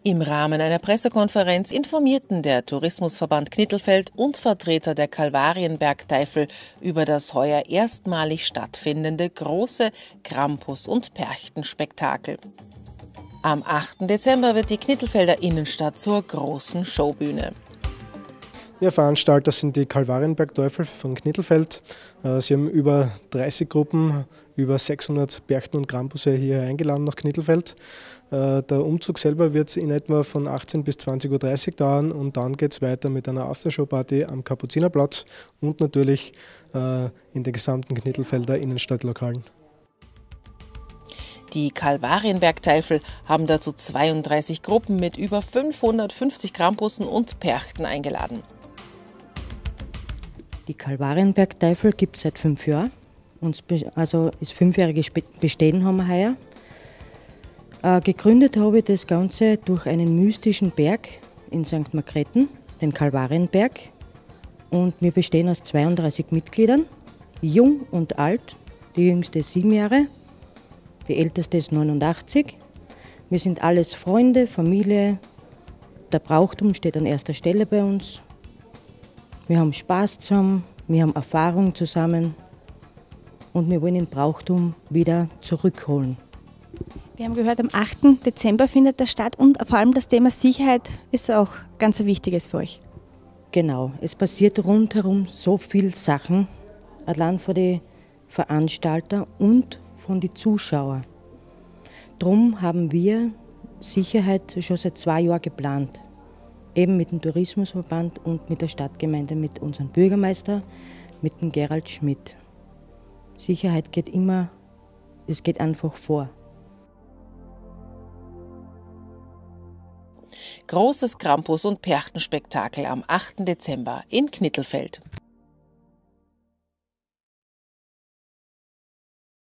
Im Rahmen einer Pressekonferenz informierten der Tourismusverband Knittelfeld und Vertreter der Kalvarienbergteifel über das heuer erstmalig stattfindende große Krampus- und Perchtenspektakel. Am 8. Dezember wird die Knittelfelder Innenstadt zur großen Showbühne. Ja, Veranstalter sind die Kalvarienbergteufel von Knittelfeld. Sie haben über 30 Gruppen, über 600 Perchten und Krampusse hier eingeladen nach Knittelfeld. Der Umzug selber wird in etwa von 18 bis 20.30 Uhr dauern und dann geht es weiter mit einer Aftershow-Party am Kapuzinerplatz und natürlich in den gesamten Knittelfelder Innenstadtlokalen. Die Kalvarienbergteifel haben dazu 32 Gruppen mit über 550 Krampussen und Perchten eingeladen. Die Kalvarienbergteifel gibt es seit 5 Jahren. Also das 5-jährige Bestehen haben wir heuer. Gegründet habe ich das Ganze durch einen mystischen Berg in St. Margrethen, den Kalvarienberg. Und wir bestehen aus 32 Mitgliedern, jung und alt. Die jüngste ist 7 Jahre, die älteste ist 89. Wir sind alles Freunde, Familie. Der Brauchtum steht an erster Stelle bei uns. Wir haben Spaß zusammen, wir haben Erfahrung zusammen und wir wollen den Brauchtum wieder zurückholen. Wir haben gehört, am 8. Dezember findet das statt und vor allem das Thema Sicherheit ist auch ganz ein wichtiges für euch. Genau, es passiert rundherum so viele Sachen, allein von den Veranstaltern und von den Zuschauern. Darum haben wir Sicherheit schon seit 2 Jahren geplant. Eben mit dem Tourismusverband und mit der Stadtgemeinde, mit unserem Bürgermeister, mit dem Gerald Schmidt. Sicherheit geht immer, es geht einfach vor. Großes Krampus- und Perchtenspektakel am 8. Dezember in Knittelfeld.